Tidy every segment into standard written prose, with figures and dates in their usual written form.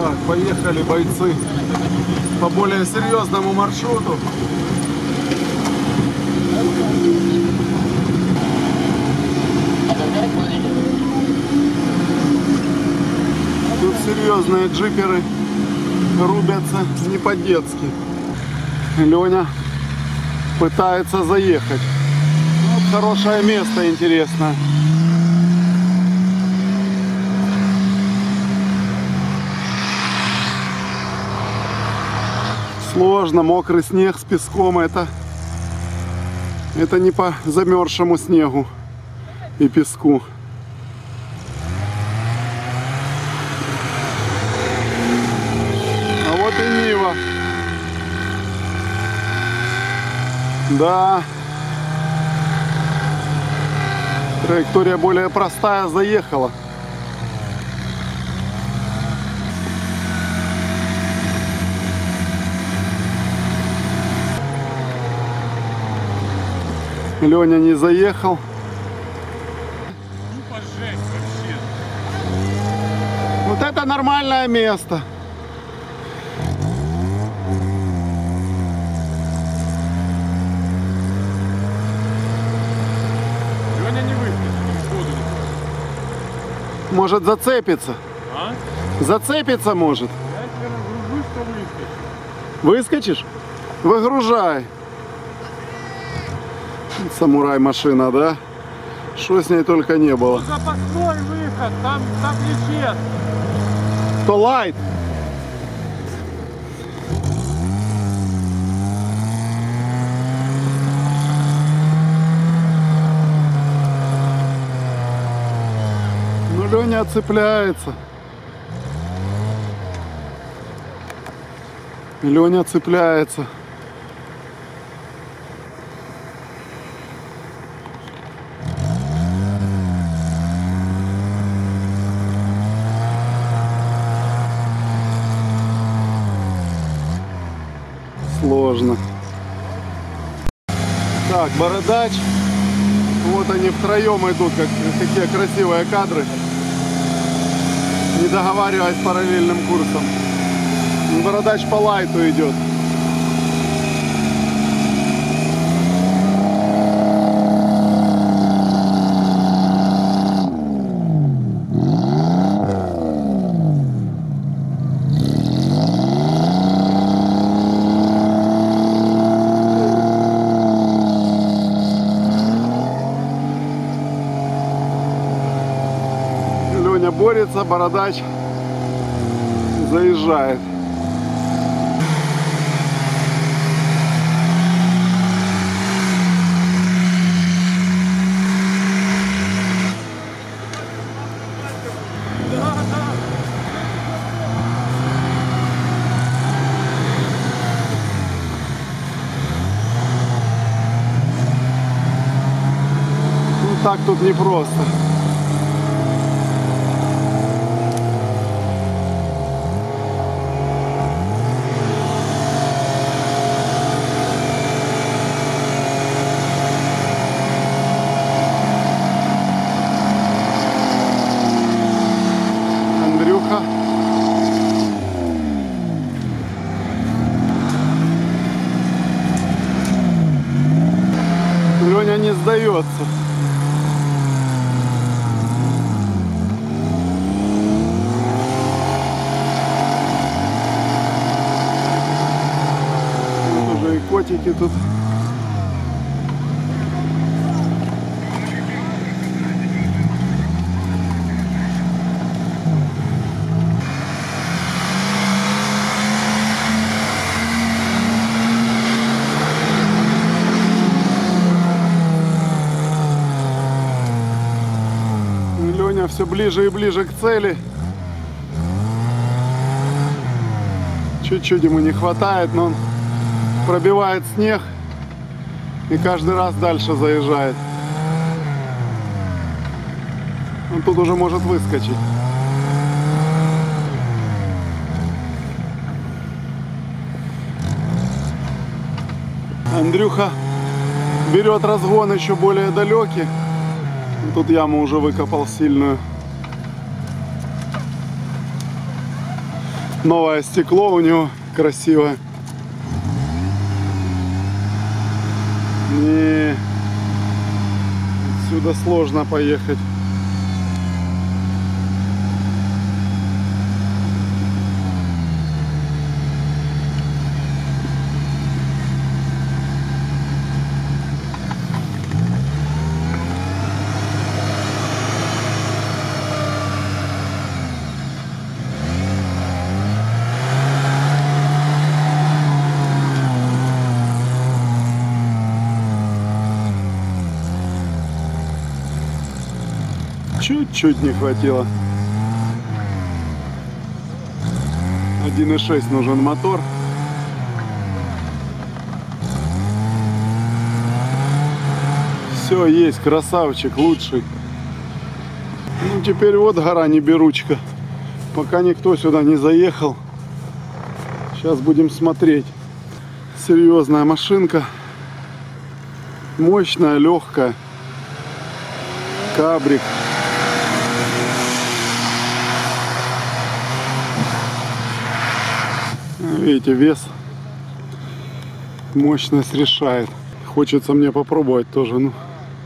Так, поехали, бойцы, по более серьезному маршруту. Тут серьезные джиперы рубятся не по-детски. Леня пытается заехать. Вот хорошее место, интересно. Сложно, мокрый снег с песком, это не по замерзшему снегу и песку. А вот и Нива. Да. Траектория более простая, заехала. Леня не заехал. Вот это нормальное место. Леня не выскочит. Может зацепиться. А? Зацепиться может. Я тебе нагружу, что выскочит. Выскочишь? Выгружай. Самурай машина, да? Что с ней только не было. Запасной выход, там нечестно. То лайт. Ну, Леня цепляется. Леня цепляется. Сложно. Так, Бородач. Вот они втроем идут, какие красивые кадры. Не договариваясь параллельным курсом. Бородач по лайту идет. Леня борется, Бородач заезжает. Ну так тут непросто. Андрюха. Леня не сдается. Вот уже и котики тут. Леня все ближе и ближе к цели. Чуть-чуть ему не хватает, но он пробивает снег и каждый раз дальше заезжает. Он тут уже может выскочить. Андрюха берет разгон еще более далекий. Тут яму уже выкопал сильную. Новое стекло у него красивое. Не, отсюда сложно поехать. Чуть-чуть не хватило. 1.6 нужен мотор. Все есть, красавчик, лучший. Ну теперь вот гора Неберучка. Пока никто сюда не заехал. Сейчас будем смотреть. Серьезная машинка. Мощная, легкая. Кабрик. Видите, вес, мощность решает. Хочется мне попробовать тоже, ну.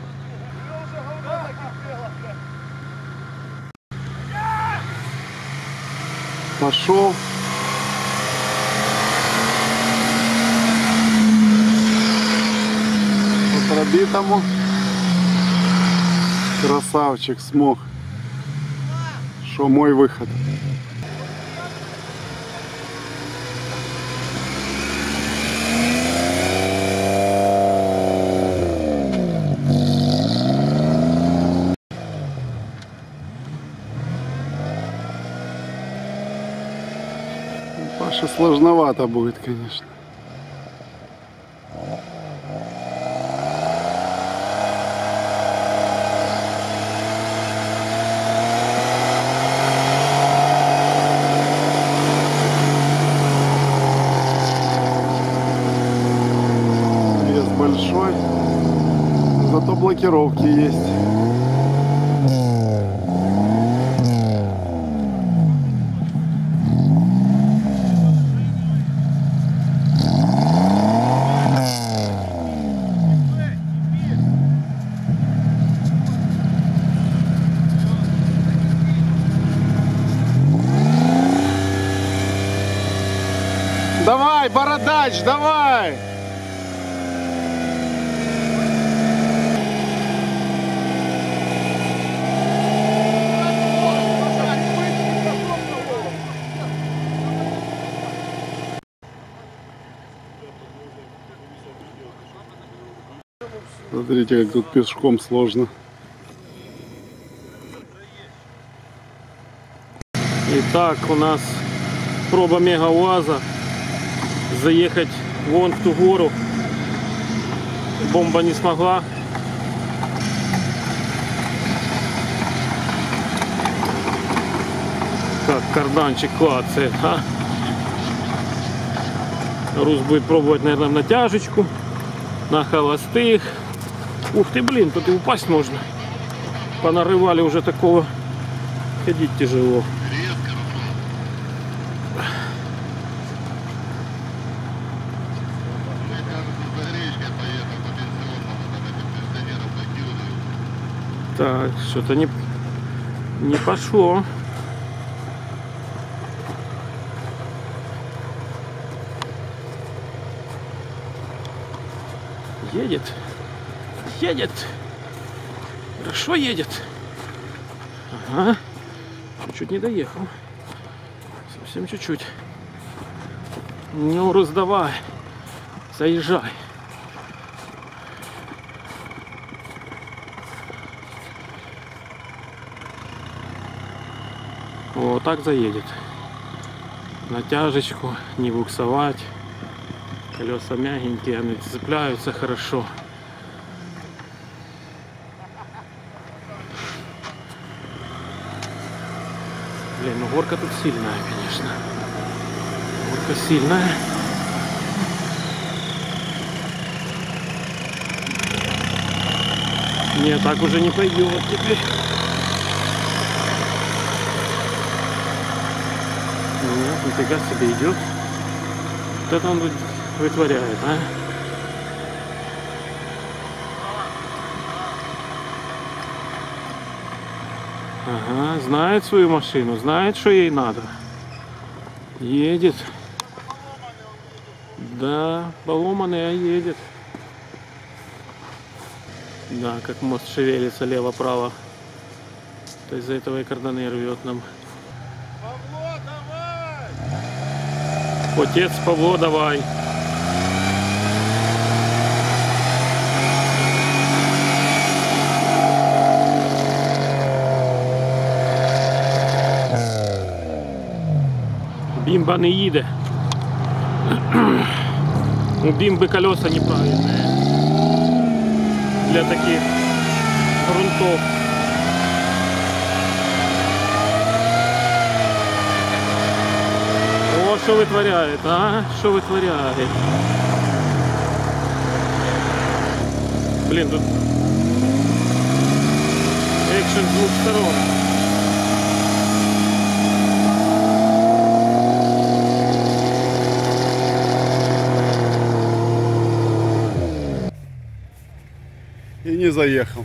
Пошел. По пробитому. Красавчик, смог. Шо, мой выход. Паше сложновато будет, конечно. Вес большой, зато блокировки есть. Давай, бородач, давай! Смотрите, как тут пешком сложно. Итак, у нас проба мега-УАЗа. Заехать вон в ту гору бомба не смогла. Как карданчик клацает, а? Рус будет пробовать, наверное, в натяжечку, на холостых. Ух ты, блин, тут и упасть можно. Понарывали уже такого, ходить тяжело. Так, что-то не пошло. Едет. Едет. Хорошо едет. Ага. Чуть не доехал. Совсем чуть-чуть. Ну, раздавай. Заезжай. Вот так заедет. Натяжечку, не буксовать. Колеса мягенькие, они цепляются хорошо. Блин, ну горка тут сильная, конечно. Горка сильная. Нет, так уже не пойдет теперь. Нет. Нифига себе идет. Вот это он вытворяет, а? Ага, знает свою машину, знает, что ей надо. Едет. Да, поломанный, а едет. Да, как мост шевелится лево-право. То из-за этого и карданы рвет нам. Павло, давай! Отец Павло, давай. Бімба не їде. У бімби колеса неправильные для таких грунтов. О, что вытворяет, а? Что вытворяет? Блин, тут экшен с двух сторон. И не заехал.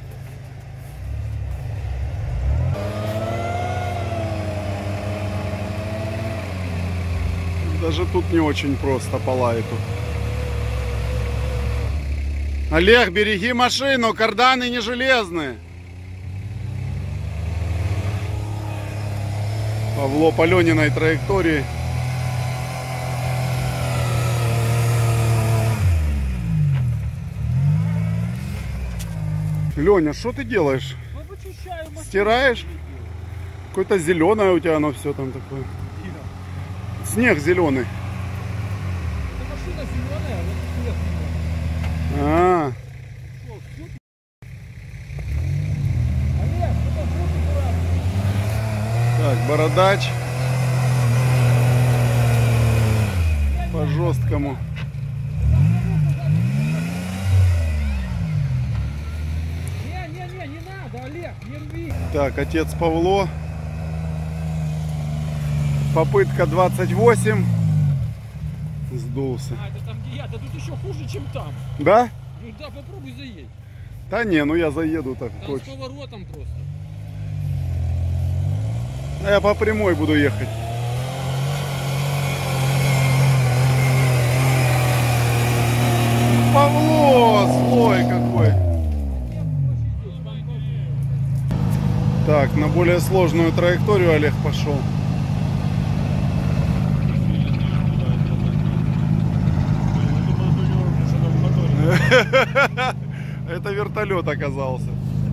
Даже тут не очень просто по лайту. Олег, береги машину, карданы не железные. Павло по Лениной траектории. Леня, что ты делаешь? Стираешь? Какое-то зеленое у тебя оно все там такое. Снег зеленый. А. Так, бородач. По жесткому. Не надо, Олег, не рви. Так, отец Павло. Попытка 28. Сдулся. А, это там где я? Да тут еще хуже, чем там. Да? Ну да, попробуй заедь. Да не, ну я заеду так Там с точно. поворотом просто. А я по прямой буду ехать. Павло, злой какой. Так, на более сложную траекторию Олег пошел. Это вертолет оказался.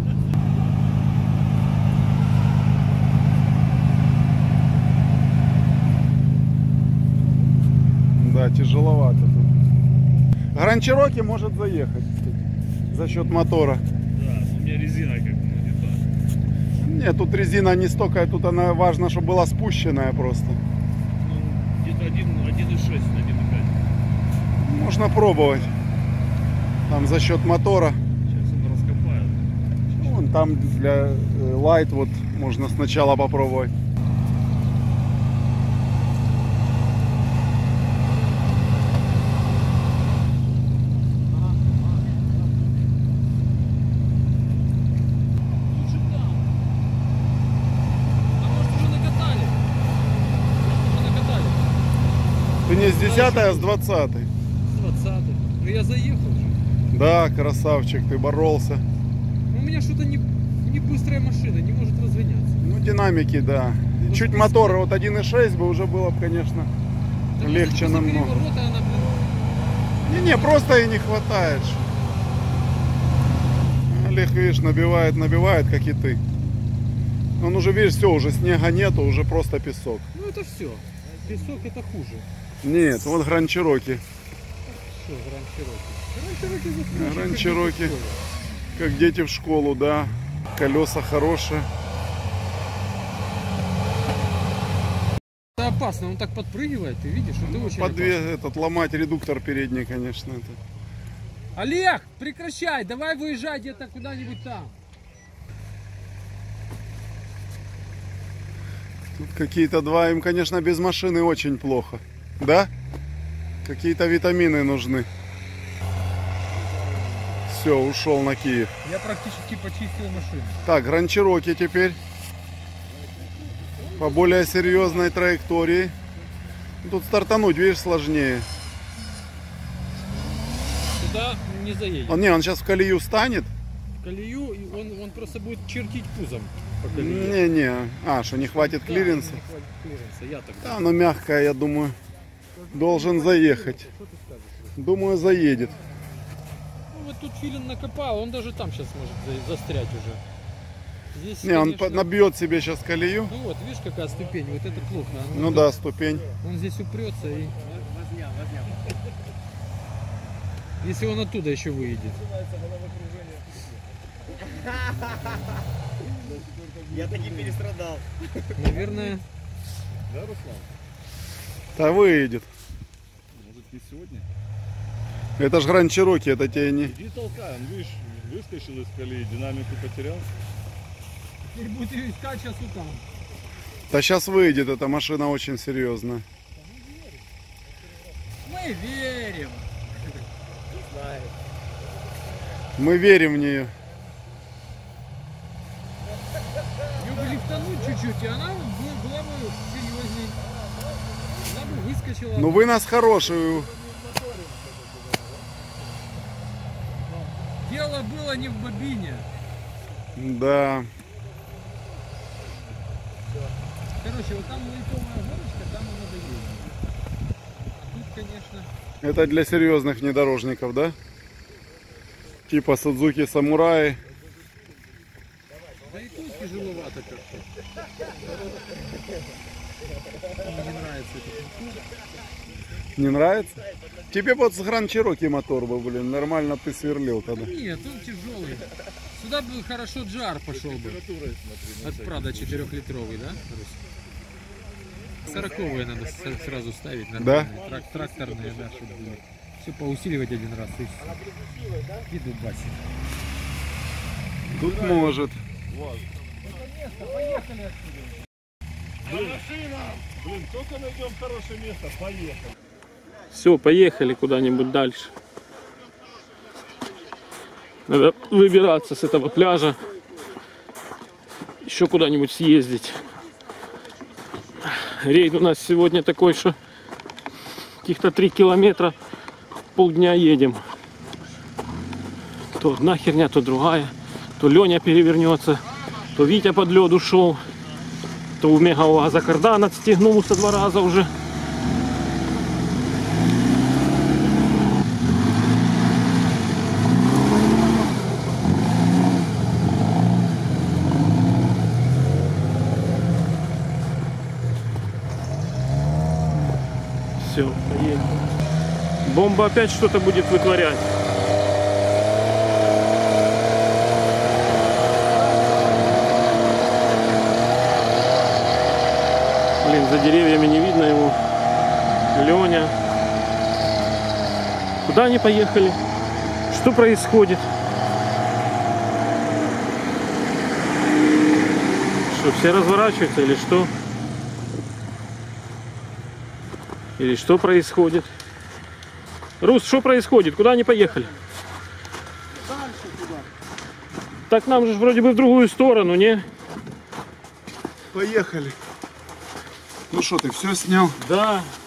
Да, тяжеловато тут. Гранд Чироки может заехать, кстати, за счет мотора. Да, у меня резина как бы не та. Нет, тут резина не столько, тут она важно, чтобы была спущенная просто. Ну, где-то 1,6 на 1,5. Можно пробовать. Там за счет мотора. Сейчас он раскопает. Вон там для лайт вот можно сначала попробовать. Лучше там. А может уже накатали? Уже накатали. Ты не с 10, а с 20. С 20-й. Ну я заехал же. Да, красавчик, ты боролся. Ну, у меня что-то не быстрая машина, не может разгоняться. Ну, динамики, да. Чуть мотор, вот 1.6 бы уже было бы, конечно, Да легче после намного. переворота она, блин, Не, просто и не хватает. Олег, видишь, набивает, как и ты. Он уже, видишь, все, уже снега нету, уже просто песок. ну это все. Песок это хуже. Нет, вот Гранд Чироки. Все, Гранд Чироки. Гранд Чироки, как дети в школу, да. Колеса хорошие. Это опасно, он так подпрыгивает, ты видишь, это очень опасно. Ломать редуктор передний, конечно. Это. Олег, прекращай, давай выезжай где-то куда-нибудь там. Тут какие-то два, им, конечно, без машины очень плохо. Да? Какие-то витамины нужны. Все, ушел на Киев. Я практически почистил машину. Так, Grand Cherokee теперь. По более серьезной траектории. Тут стартануть, видишь, сложнее. Туда не заедет. Он сейчас в колею станет. В колею, и он просто будет чертить пузом по колее. Не-не. Что не хватит Да, клиренса? не хватит клиренса, я так Да, оно мягкое, я думаю. Должен заехать. Что ты скажешь? Думаю, заедет. Ну, вот тут филин накопал, он даже там сейчас может застрять уже. Здесь, Не, он конечно, набьет себе сейчас колею. ну вот, видишь, какая ступень, вот это плохо. Ну да, ступень. Он здесь упрется и... Если он оттуда еще выйдет. Я таки перестрадал. Наверное, Да, Руслан? Да выйдет. Может не сегодня? Это ж Grand Cherokee, это тебе не... Иди толкай, он, видишь, выскочил из колеи, динамику потерял. теперь будет ее искать сейчас вот там. Да сейчас выйдет, эта машина очень серьезная. Мы верим. Мы верим в нее. Ее бы лифтануть чуть-чуть, и она была бы серьезней. Она бы выскочила. Ну вы нас хорошую. Дело было не в бобине. Да. Короче, вот там лайтовая горочка, там и надо ездить. А тут, конечно... Это для серьезных внедорожников, да? Типа Suzuki Samurai. Да и тут тяжеловато как-то. Мне не нравится этот. Не нравится? Тебе вот с Grand Cherokee мотор бы, блин, нормально ты сверлил тогда. Нет, он тяжелый. Сюда бы хорошо джар пошел бы. От Прада 4-литровый, да? 40-е надо сразу ставить нормально. Да? Тракторные, да, чтобы было. Все поусиливать один раз и все. И дубасить. Тут может. Поехали отсюда. Блин, только найдем хорошее место, поехали. Все, поехали куда-нибудь дальше. Надо выбираться с этого пляжа. Еще куда-нибудь съездить. Рейд у нас сегодня такой, что каких-то 3 километра полдня едем. То одна херня, то другая. То Леня перевернется, то Витя под лед ушел, то у мега-уаза кардан отстегнулся 2 раза уже. Все, поедем. Бомба опять что-то будет вытворять. Блин, за деревьями не видно его. Леня. Куда они поехали? Что происходит? Что, все разворачиваются или что? Или что происходит? Рус, что происходит? Куда они поехали? Дальше туда. Так нам же вроде бы в другую сторону, не? Поехали. Ну что, ты все снял? Да.